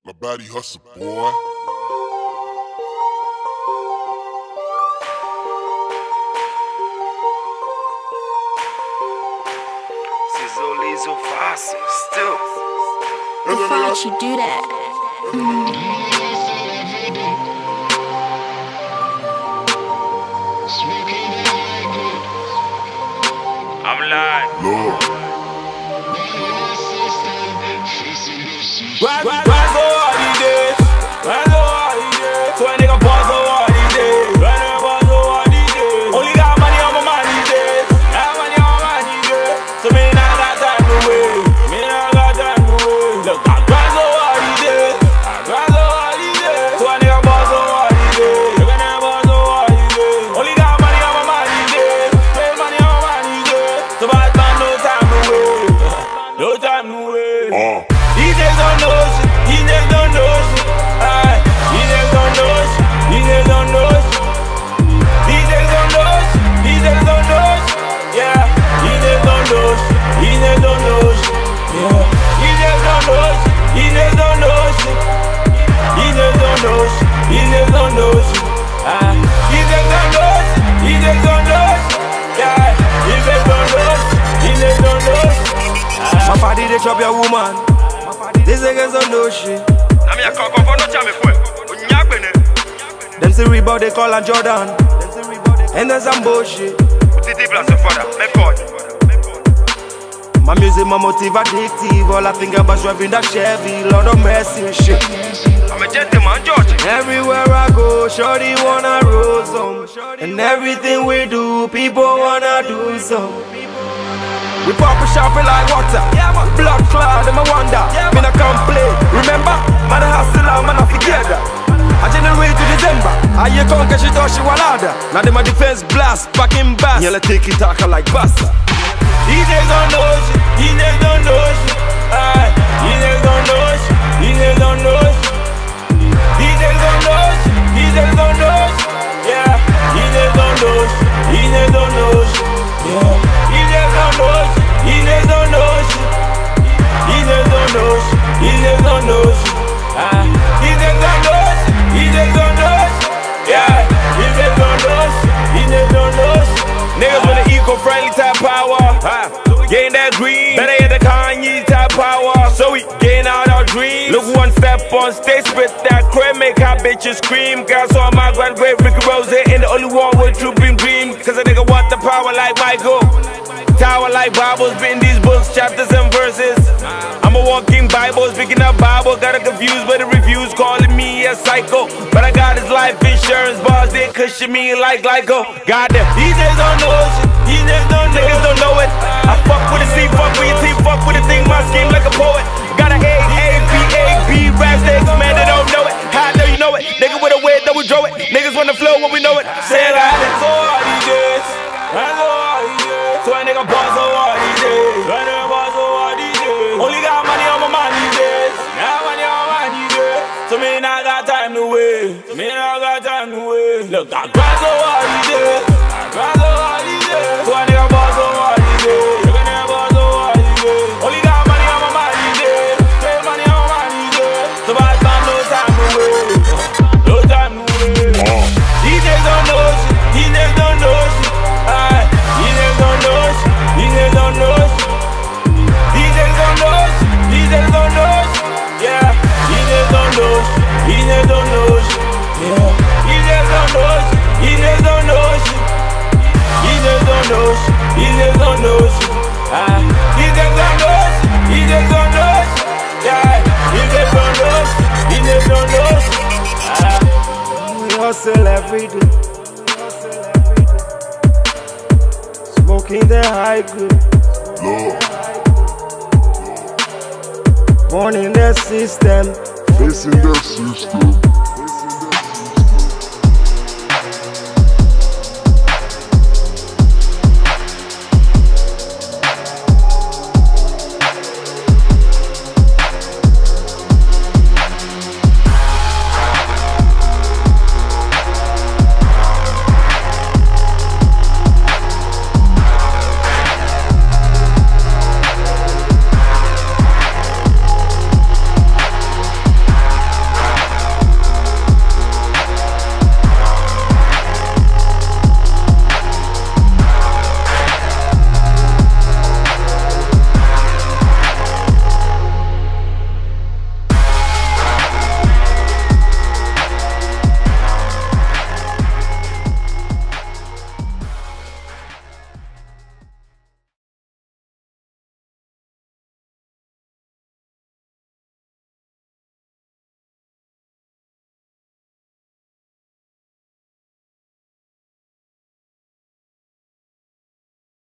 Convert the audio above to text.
La Baddie hustle, boy. So fácil, still. Why would you do that? I'm lying. Lord. Why go holiday? Why go holiday? So a nigga pause go holiday. Why nigga pause go holiday? Only got money on my money days. Got money on my money days. So me not got time to wait. Me not got time to wait. Look, I grind so holiday. I grind so holiday. So a nigga pause go holiday. Look a nigga pause go holiday. Only got money on my money days. Pay money on my money days. So bad man, no time to wait. No time to wait. These niggas don't know shit. These niggas don't know shit. These niggas don't know shit. These niggas don't know shit. These niggas don't know shit. These niggas don't know shit. Yeah. These niggas don't know shit. These niggas don't know shit. Yeah. These niggas don't know shit. These niggas don't know shit. These niggas don't know shit. These niggas don't know shit. These niggas don't know shit. These niggas don't know shit. Yeah. These niggas don't know shit. These niggas don't know shit. My party they chop your woman. These niggas don't know shit. Them say Reebok they call on Jordan. And there's some bullshit. My music, my motive addictive. All I think about is driving that Chevy. Lord of mercy and shit. I'm a gentleman, George. Everywhere I go, shorty wanna roll some. And everything we do, people wanna do some. We pop a shopping like water. Blood clot, them I wonder. Me not complain. Remember, man I hustle out, man I forget that. I generate to December. I you can't catch it or she walada. Now them a defense blast, back in bass. Yeah, take it talk like bassa. These niggas don't know shit. These niggas don't know shit. These niggas don't know shit. These niggas don't know shit. These niggas don't know shit. These niggas don't know shit. Yeah. These niggas don't know shit. These niggas don't know shit. Yeah. These niggas don't know shit. These niggas don't know shit. These niggas don't know shit. These niggas don't know shit. These niggas don't know shit. These niggas don't know shit. Yeah. These niggas don't know shit. These niggas don't know shit. Niggas with an eco-friendly type power. Gain that green. Better hit the Kanye type power. So we gain out our dreams. Look one step on stage, spit that crap, make our bitches scream. Girls on my graduate, Ricky Rose in the only one with true dream. Cause a nigga want the power like Michael. Tower like Bibles, been these books, chapters and verses. I'm a walking Bible, speaking of Bible. Got confused by the reviews, calling me a psycho. But I got his life insurance bars, they cushion me like Glyco. Goddamn, these niggas don't know shit. These niggas don't know it. I fuck with a C, fuck with your team, fuck with a thing, my scheme like a poet. Got a A-B rap stakes, man, they don't know it. How do you know it? Nigga with a wig, that we draw it. Niggas wanna flow when we know it. Say it out, it's all these days. So a nigga pause so hard these days. So a nigga pause so hard these days. Only got money on my money days. Got money on my money days. So me not got time to wait. Me not got time to wait. Look, I grind so hard these days. I grind so hard these days. So a nigga pause so hard these days. Look a nigga pause so hard these days. Only got money on my money days. Pay money on my money days. So bad man, no time to wait. No time to wait. These niggas don't know shit. These niggas don't know shit. These niggas don't know shit. These niggas don't know shit. These niggas don't know shit. These niggas don't know shit. Yeah. These niggas don't know shit. These niggas don't know shit. Yeah. These niggas don't know shit. These niggas don't know shit. These niggas don't know shit. These niggas don't know shit. These niggas don't know shit. These niggas don't know shit. Yeah. These niggas don't know shit. These niggas don't know shit. We hustle every day. Smoking the high good. Lord. Born in their system. Facing their system.